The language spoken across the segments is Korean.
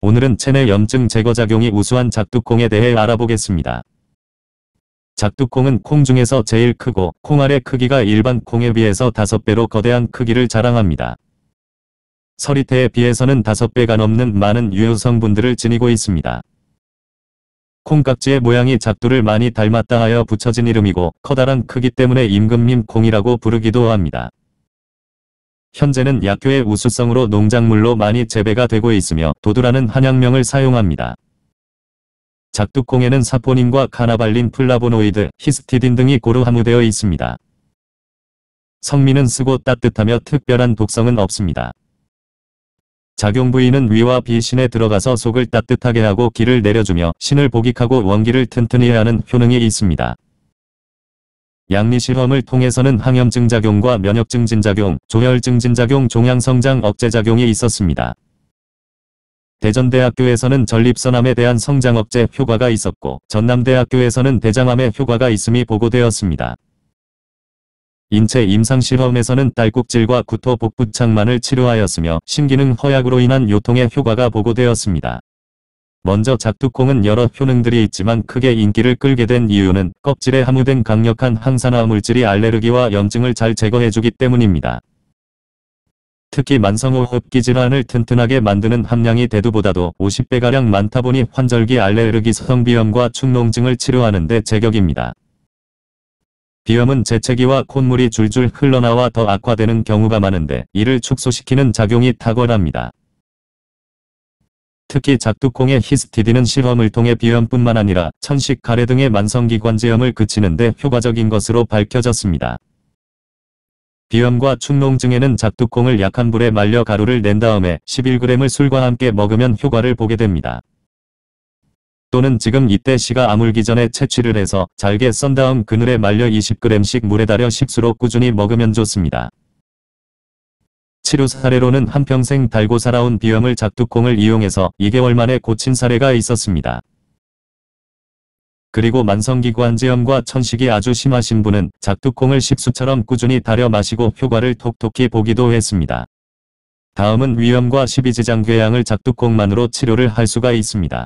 오늘은 체내 염증 제거 작용이 우수한 작두콩에 대해 알아보겠습니다. 작두콩은 콩 중에서 제일 크고 콩알의 크기가 일반 콩에 비해서 5배로 거대한 크기를 자랑합니다. 서리태에 비해서는 5배가 넘는 많은 유효 성분들을 지니고 있습니다. 콩깍지의 모양이 작두를 많이 닮았다 하여 붙여진 이름이고 커다란 크기 때문에 임금님 콩이라고 부르기도 합니다. 현재는 약효의 우수성으로 농작물로 많이 재배가 되고 있으며 도두라는 한약명을 사용합니다. 작두콩에는 사포닌과 카나발린, 플라보노이드, 히스티딘 등이 고루 함유되어 있습니다. 성미는 쓰고 따뜻하며 특별한 독성은 없습니다. 작용 부위는 위와 비신에 들어가서 속을 따뜻하게 하고 기를 내려주며 신을 복익하고 원기를 튼튼히 하는 효능이 있습니다. 양리 실험을 통해서는 항염증 작용과 면역 증진 작용, 조혈 증진 작용, 종양 성장 억제 작용이 있었습니다. 대전대학교에서는 전립선암에 대한 성장 억제 효과가 있었고 전남대학교에서는 대장암에 효과가 있음이 보고되었습니다. 인체 임상실험에서는 딸꾹질과 구토, 복부창만을 치료하였으며 신기능 허약으로 인한 요통의 효과가 보고되었습니다. 먼저 작두콩은 여러 효능들이 있지만 크게 인기를 끌게 된 이유는 껍질에 함유된 강력한 항산화 물질이 알레르기와 염증을 잘 제거해주기 때문입니다. 특히 만성호흡기 질환을 튼튼하게 만드는 함량이 대두보다도 50배가량 많다 보니 환절기 알레르기성 비염과 축농증을 치료하는 데 제격입니다. 비염은 재채기와 콧물이 줄줄 흘러나와 더 악화되는 경우가 많은데 이를 축소시키는 작용이 탁월합니다. 특히 작두콩의 히스티딘은 실험을 통해 비염뿐만 아니라 천식, 가래 등의 만성기관지염을 그치는 데 효과적인 것으로 밝혀졌습니다. 비염과 축농증에는 작두콩을 약한 불에 말려 가루를 낸 다음에 11g을 술과 함께 먹으면 효과를 보게 됩니다. 또는 지금 이때 씨가 아물기 전에 채취를 해서 잘게 썬 다음 그늘에 말려 20g씩 물에 달여 식수로 꾸준히 먹으면 좋습니다. 치료 사례로는 한평생 달고 살아온 비염을 작두콩을 이용해서 2개월 만에 고친 사례가 있었습니다. 그리고 만성기관지염과 천식이 아주 심하신 분은 작두콩을 식수처럼 꾸준히 달여 마시고 효과를 톡톡히 보기도 했습니다. 다음은 위염과 십이지장궤양을 작두콩만으로 치료를 할 수가 있습니다.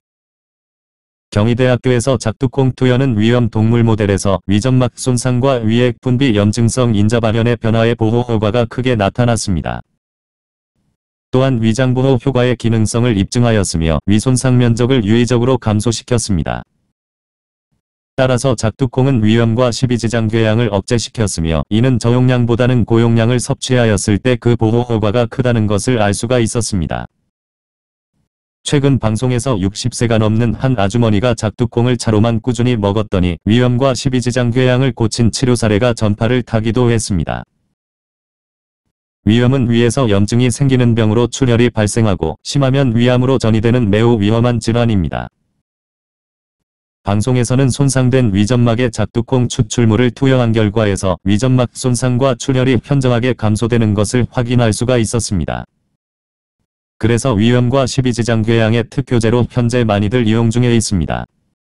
경희대학교에서 작두콩 투여는 위염 동물 모델에서 위점막 손상과 위액 분비 염증성 인자 발현의 변화의 보호 효과가 크게 나타났습니다. 또한 위장보호 효과의 기능성을 입증하였으며 위손상 면적을 유의적으로 감소시켰습니다. 따라서 작두콩은 위염과 십이지장궤양을 억제시켰으며 이는 저용량보다는 고용량을 섭취하였을 때 그 보호 효과가 크다는 것을 알 수가 있었습니다. 최근 방송에서 60세가 넘는 한 아주머니가 작두콩을 차로만 꾸준히 먹었더니 위염과 십이지장궤양을 고친 치료 사례가 전파를 타기도 했습니다. 위염은 위에서 염증이 생기는 병으로 출혈이 발생하고 심하면 위암으로 전이되는 매우 위험한 질환입니다. 방송에서는 손상된 위점막에 작두콩 추출물을 투여한 결과에서 위점막 손상과 출혈이 현저하게 감소되는 것을 확인할 수가 있었습니다. 그래서 위염과 십이지장궤양의 특효제로 현재 많이들 이용 중에 있습니다.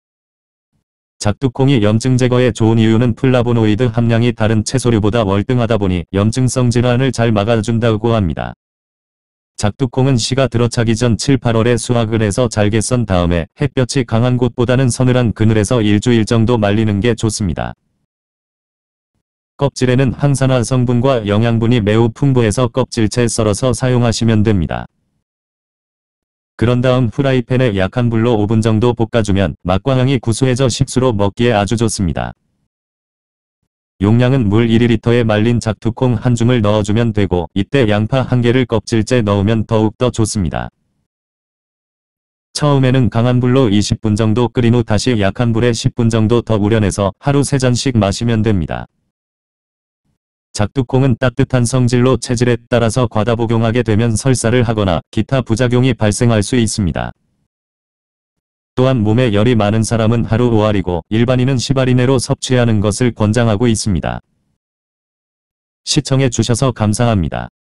작두콩이 염증 제거에 좋은 이유는 플라보노이드 함량이 다른 채소류보다 월등하다 보니 염증성 질환을 잘 막아준다고 합니다. 작두콩은 씨가 들어차기 전 7, 8월에 수확을 해서 잘게 썬 다음에 햇볕이 강한 곳보다는 서늘한 그늘에서 일주일 정도 말리는 게 좋습니다. 껍질에는 항산화 성분과 영양분이 매우 풍부해서 껍질째 썰어서 사용하시면 됩니다. 그런 다음 후라이팬에 약한 불로 5분 정도 볶아주면 맛과 향이 구수해져 식수로 먹기에 아주 좋습니다. 용량은 물 1리터에 말린 작두콩 한 줌을 넣어주면 되고 이때 양파 1개를 껍질째 넣으면 더욱더 좋습니다. 처음에는 강한 불로 20분 정도 끓인 후 다시 약한 불에 10분 정도 더 우려내서 하루 3잔씩 마시면 됩니다. 작두콩은 따뜻한 성질로 체질에 따라서 과다 복용하게 되면 설사를 하거나 기타 부작용이 발생할 수 있습니다. 또한 몸에 열이 많은 사람은 하루 5알이고 일반인은 10알 이내로 섭취하는 것을 권장하고 있습니다. 시청해 주셔서 감사합니다.